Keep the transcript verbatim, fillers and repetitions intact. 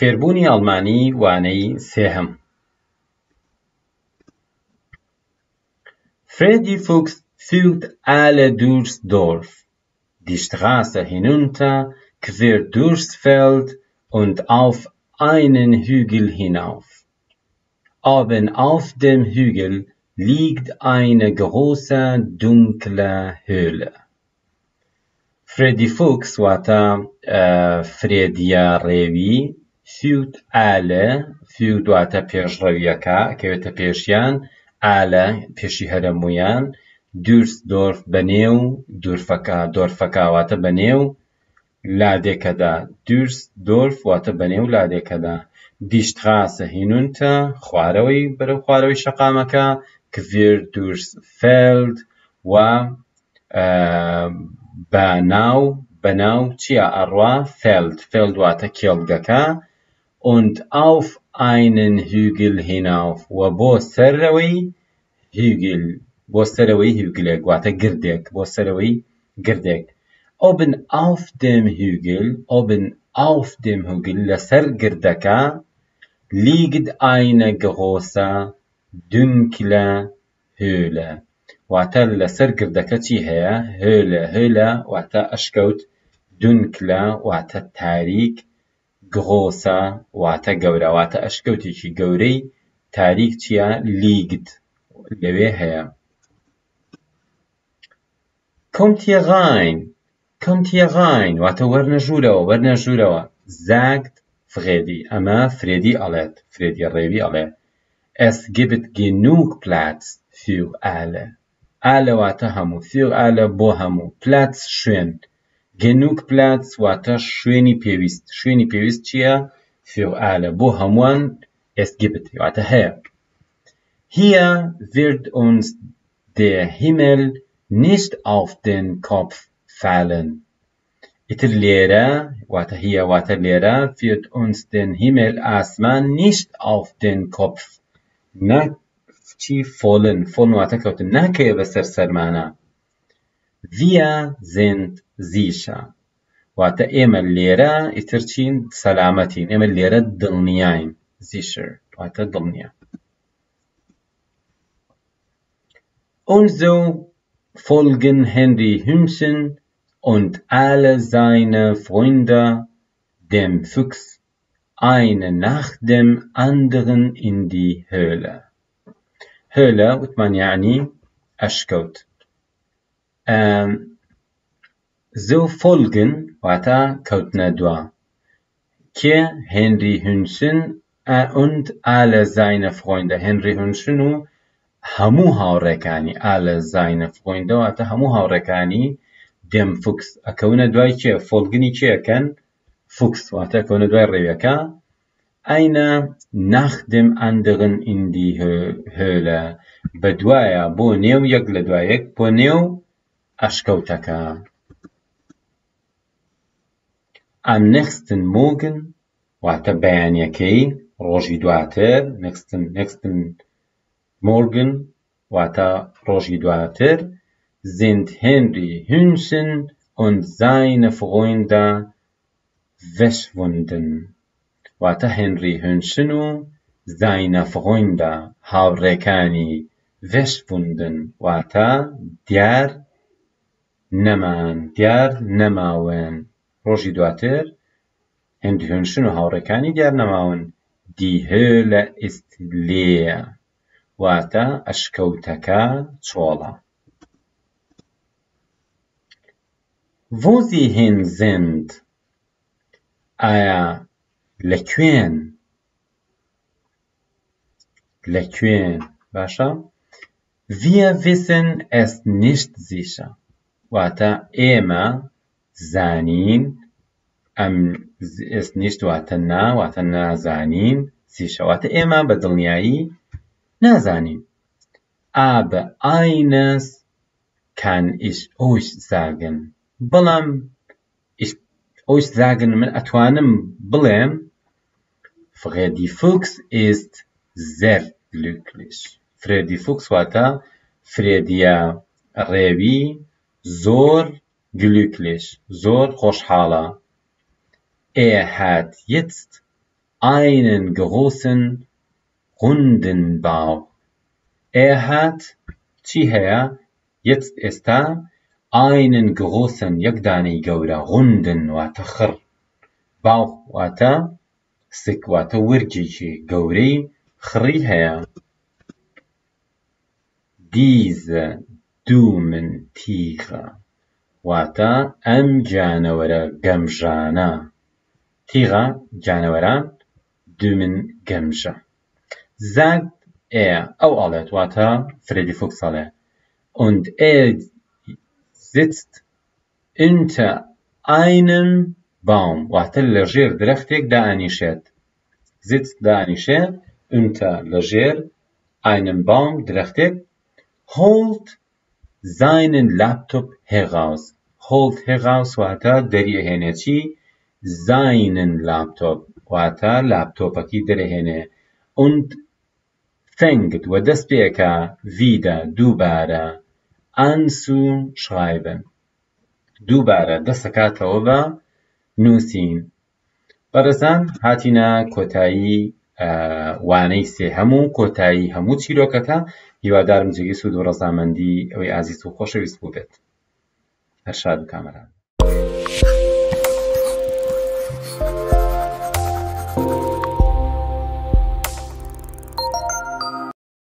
فێربوونی ئەڵمانی وانەی سێهەم. Freddy Fuchs führt alle durchs Dorf. Die Straße hinunter quer durchs Feld und auf einen Hügel hinauf. Oben auf dem Hügel liegt eine große, dunkle Höhle. Freddy Fuchs واتە فرێدیە ڕێوی führt alle führt واتە پێشڕەویەکە کەوێتە پێشیان ئالە پێشی هەرەمویان دوورس دۆرف بەنێو دورفەکە دۆرفەکە واتە بەنێو لادێکەدا دوورس دۆرف واتە بەنێو لادێکەدا Die Straße hinunter خوارەوەی بەرەو خوارەوەی شەقامەکە quer durchs Feld و بەناو بەناو چیە ئەڕوا Feld Feld واتە کێڵگەکە und auf einen Hügel hinauf و بۆ سەرەوەی Hügel بۆ سەرەوەی هیوگلێک واتە گردێک بۆ سەرەوەی گردێک oben auf dem Hügel oben auf dem Hügel لەسەر گردەکە liegt eine große dunkle Höhle واتە لەسەر گردەکە چی هەیە Höhle Höhle واتە ئەشکەوت dunkle واتە تاریک große واتە گەورە واتە ئەشکەوتێکی گەورەی تاریک چیە liegt لەوێ هەیە. Kommt hier rein, kommt hier rein واتە وەرنە ژوورەوە وەرنە ژوورەوە sagt Freddy ئەمە فرێدی ئەڵێت فرێدی ڕێوی ئەڵێ Es gibt genug Platz für alle alle واتە هەموو für alle بۆ هەموو Platz شوێن genug Platz واتە شوێنی پێویست شوێنی پێویست چییە für alle بۆ هەمووان es gibt واتە هەیە. Hier wird uns der Himmel nicht auf den Kopf fallen. Itr lera, wata hier wata lera, wird uns den Himmel asman nicht auf den Kopf. Na, chi fallen, fallen wata kauten, na kaya besser sermana. Wir sind sicher. Wata ema lera, itr chin salamatin, ema lera dilniyain, sicher, wata dilniya. Und so folgen Henry Hühnchen und alle seine Freunde dem Fuchs eine nach dem anderen in die Höhle. Höhle وتمان يعني أشكوت. Ähm, so folgen واتا كوتنا دوا كي هنري هونسن und alle seine Freunde هنري هونسن هەموو هاوڕێکانی ئالە زاینە فڕۆیندەواتە هەموو هاوڕێکانی دێم فوکس ئەکەونە دوای کێ فۆلگنی کێەکەن فوکس واتە ئەکەونە دوای ڕێویەکە ئاینە ناخ دێم ئەندغن ئیندی هۆلە بە دوایە بۆ نێو یەک لە دوایەک بۆ نێو ئەشکەوتەکە. Am nächsten Morgen واتە بەیانیەکەی ڕۆژی دواتر nächsten nächsten Morgen wata roji duater sind Henry Hühnchen und seine Freunde verschwunden. Wata Henry Hühnchen und seine Freunde haurekani verschwunden. Wata diar neman diar nemawen. Roji duater Henry Hühnchen und haurekani diar nemawen. Die Höhle ist leer. واتە ئەشکەوتەکە چۆڵە. Wo sie hin sind ئایا لەکوێن لەکوێن باشە Wir wissen es nicht sicher واتە ئێمە زانین ئەم es nicht واتە نا واتە نازانین sicher واتە ئێمە بە دڵنیایی نازانین. Aber eines kann ich euch sagen. بەڵام ich euch sagen من ئەتوانم بڵێم Freddy Fuchs ist sehr glücklich. Freddy Fuchs واتە فرێدیە ڕێوی زۆر glücklich زۆر خۆشحاڵە. Er hat jetzt einen großen runden Bauch. Er hat چی هەیە؟ jetzt ئێستا einen großen یەک دانەی گەورە runden واتە خڕ Bauch واتە سک واتە ورجێکی گەورەی خڕی هەیە. Diese Dumentiere واتە ئەم جانەوەرە گەمژانە. تیغە جانەوەران دومن گەمژە. sagt er ئەو ئەڵێت واتە فریدی فوکس ئەڵێ und er sitzt unter einem Baum واتە لەژێر درەختێک دائەنیشێت. sitzt دائەنیشێت unter لەژێر einem Baum درەختێک holt seinen Laptop heraus. holt heraus واتە دەریەهێنێ چی؟ seinen Laptop واتە لاپتۆپەکەی دەرەهێنێ und fängt و دەست پێکا wieder دووبارە an zu schreiben دووبارە دەستەکاتەوە بە نووسین. بەڕێزان هاتینە کۆتایی وانەی سێ هەموو کۆتایی هەموو چیرۆکەکە. هیوادارم جێگەی سوود و ڕەزامەندی ئەوەی ئازیز و خۆشەویست بوو بێت. هەر شاد و کامەران.